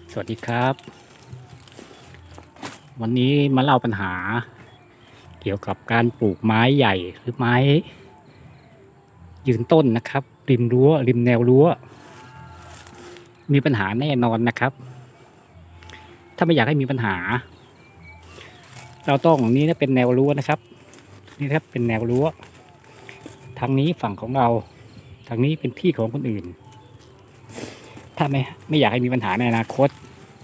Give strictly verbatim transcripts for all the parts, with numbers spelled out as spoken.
สวัสดีครับวันนี้มาเล่าปัญหาเกี่ยวกับการปลูกไม้ใหญ่หรือไม้ยืนต้นนะครับริมรั้วริมแนวรั้วมีปัญหาแน่นอนนะครับถ้าไม่อยากให้มีปัญหาเราต้องนี้นะเป็นแนวรั้วนะครับนี่ครับเป็นแนวรั้วทางนี้ฝั่งของเราทางนี้เป็นที่ของคนอื่นถ้าไม่ไม่อยากให้มีปัญหาในอนาคต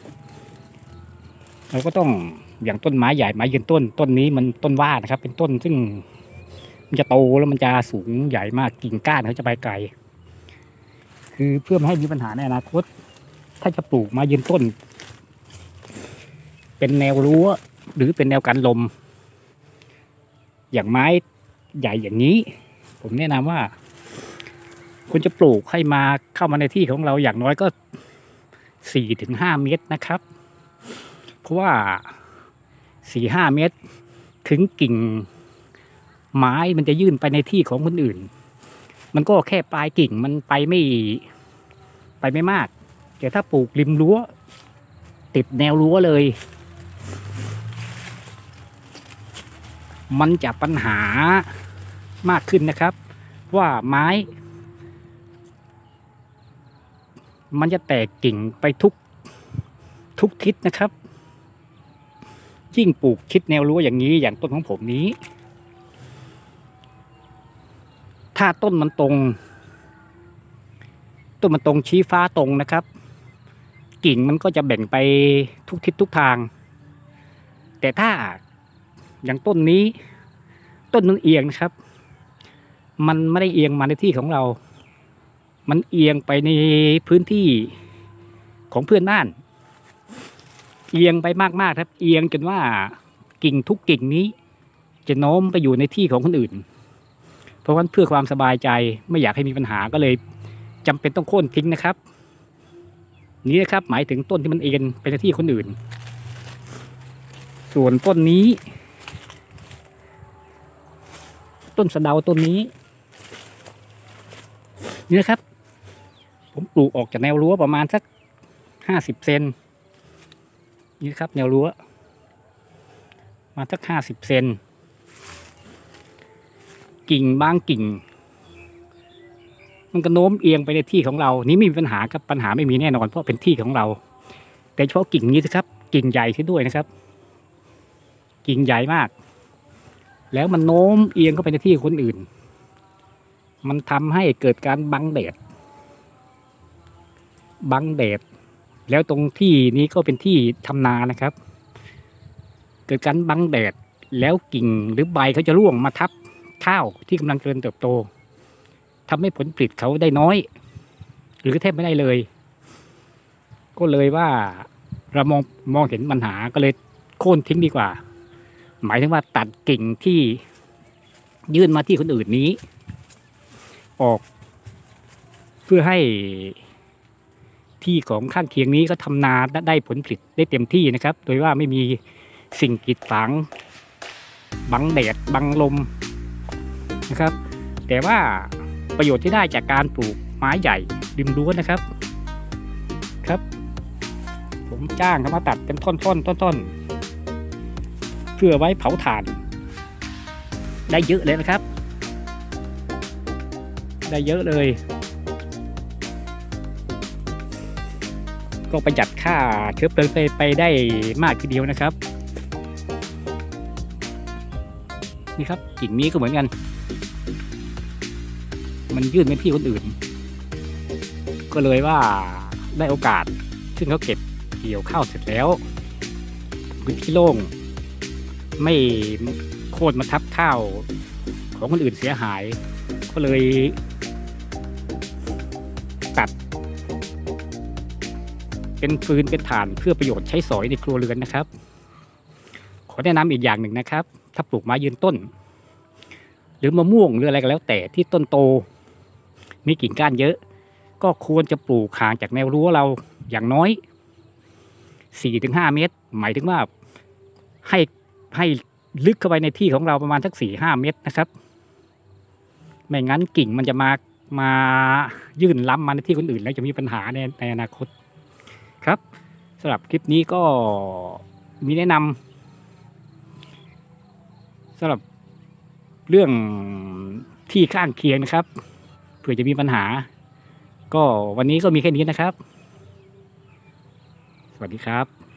เราก็ต้องอย่างต้นไม้ใหญ่ไม้ยืนต้นต้นนี้มันต้นว่านะครับเป็นต้นซึ่งมันจะโตแล้วมันจะสูงใหญ่มากกิ่งก้านเขาจะไปไกลคือเพื่อไม่ให้มีปัญหาในอนาคตถ้าจะปลูกไม้ยืนต้นเป็นแนวรั้วหรือเป็นแนวกันลมอย่างไม้ใหญ่อย่างนี้ผมแนะนำว่าคุณจะปลูกให้มาเข้ามาในที่ของเราอย่างน้อยก็สี่ถึงห้าเมตรนะครับเพราะว่าสี่ห้าเมตรถึงกิ่งไม้มันจะยื่นไปในที่ของคนอื่นมันก็แค่ปลายกิ่งมันไปไม่ไปไม่มากแต่ถ้าปลูกริมรั้วติดแนวรั้วเลยมันจะปัญหามากขึ้นนะครับว่าไม้มันจะแตกกิ่งไปทุกทุกทิศนะครับยิ่งปลูกชิดแนวรั้วอย่างนี้อย่างต้นของผมนี้ถ้าต้นมันตรงต้นมันตรงชี้ฟ้าตรงนะครับกิ่งมันก็จะแบ่งไปทุกทิศทุกทางแต่ถ้าอย่างต้นนี้ต้นมันเอียงนะครับมันไม่ได้เอียงมาในที่ของเรามันเอียงไปในพื้นที่ของเพื่อนบ้านเอียงไปมากๆครับเอียงจนว่ากิ่งทุกกิ่งนี้จะโน้มไปอยู่ในที่ของคนอื่นเพราะฉะนั้นเพื่อความสบายใจไม่อยากให้มีปัญหาก็เลยจำเป็นต้องโค่นทิ้งนะครับนี้นะครับหมายถึงต้นที่มันเอียงไปในที่คนอื่นส่วนต้นนี้ต้นสะเดาต้นนี้นี่นะครับผมปลูกออกจากแนวรั้วประมาณสักห้าสิบเซนนี่ครับแนวรั้วมาสักห้าสิบเซนกิ่งบางกิ่งมันก็โน้มเอียงไปในที่ของเรานี้ไม่มีปัญหาครับปัญหาไม่มีแน่นอนเพราะเป็นที่ของเราแต่เฉพาะกิ่งนี้นะครับกิ่งใหญ่ขึ้นด้วยนะครับกิ่งใหญ่มากแล้วมันโน้มเอียงเข้าไปในที่คนอื่นมันทำให้เกิดการบังแดดบังแดดแล้วตรงที่นี้ก็เป็นที่ทำนานะครับเกิดการบังแดดแล้วกิ่งหรือใบเขาจะร่วงมาทับข้าวที่กำลังเจริญเติบโตทำให้ผลผลิตเขาได้น้อยหรือแทบไม่ได้เลยก็เลยว่าเรามองมองเห็นปัญหาก็เลยโค่นทิ้งดีกว่าหมายถึงว่าตัดกิ่งที่ยื่นมาที่คนอื่นนี้ออกเพื่อให้ที่ของข้างเคียงนี้ก็ทำนาได้ผลผลิตได้เต็มที่นะครับโดยว่าไม่มีสิ่งกีดขวางบังแดดบังลมนะครับแต่ว่าประโยชน์ที่ได้จากการปลูกไม้ใหญ่ริมรั้วนะครับครับผมจ้างเขามาตัดเป็นท่อนๆท่อนๆเพื่อไว้เผาถ่านได้เยอะเลยนะครับได้เยอะเลยก็ประหยัดค่าเชื้อเพลิงไปได้มากทีเดียวนะครับนี่ครับกิ่งนี้ก็เหมือนกันมันยื่นไปที่คนอื่นก็เลยว่าได้โอกาสซึ่งเขาเก็บเกี่ยวข้าวเสร็จแล้วพื้นที่โล่งไม่โค่นมาทับข้าวของคนอื่นเสียหายก็เลยตัดเป็นฟืนเป็นถ่านเพื่อประโยชน์ใช้สอยในครัวเรือนนะครับขอแนะนำอีกอย่างหนึ่งนะครับถ้าปลูกไม้ยืนต้นหรือมะม่วงหรืออะไรก็แล้วแต่ที่ต้นโตมีกิ่งก้านเยอะก็ควรจะปลูกห่างจากแนวรั้วเราอย่างน้อย สี่ถึงห้า เมตรหมายถึงว่าให้ให้ลึกเข้าไปในที่ของเราประมาณสัก สี่ถึงห้า เมตรนะครับไม่งั้นกิ่งมันจะมามายื่นล้ำมาในที่คนอื่นแล้วจะมีปัญหาในในอนาคตครับสำหรับคลิปนี้ก็มีแนะนำสำหรับเรื่องที่ข้างเคียงนะครับเผื่อจะมีปัญหาก็วันนี้ก็มีแค่นี้นะครับสวัสดีครับ